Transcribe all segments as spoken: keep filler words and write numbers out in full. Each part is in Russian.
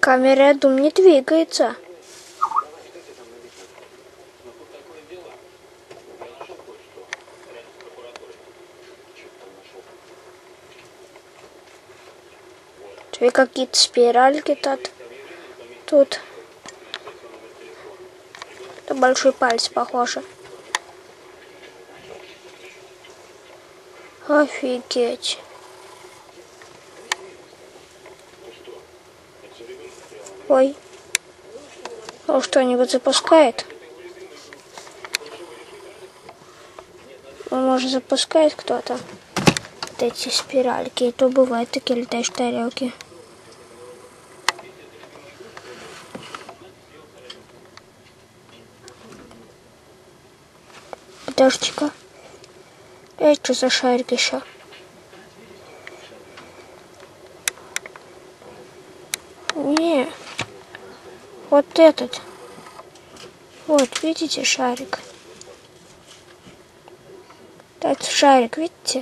Камера, я думаю, не двигается. Тут какие-то спиральки тут. Тут. Это большой палец похоже. Офигеть. Ой. Он что-нибудь запускает? Он, может, запускает кто-то? Вот эти спиральки. И то бывают такие летающие тарелки. Подожди-ка. Это что за шарик еще? Не. Вот этот. Вот, видите, шарик. Этот шарик, видите?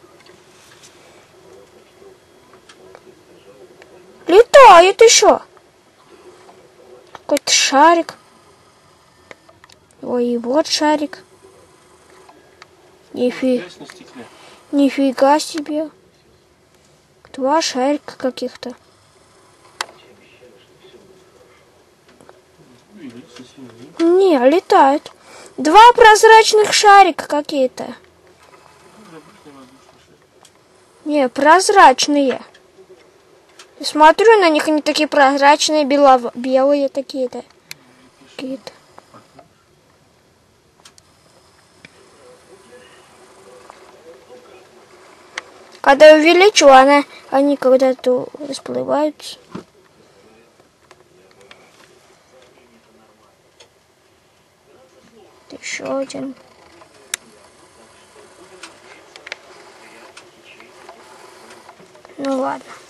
Летает еще. Какой-то шарик. Ой, и вот шарик. Нифи... Нифига себе. Два шарика каких-то. Не, летают. Два прозрачных шарика какие-то. Не, прозрачные. Смотрю на них, они такие прозрачные, бело белые такие-то. Какие-то. Когда я увеличу, она, они когда-то расплываются. Еще один. Ну ладно.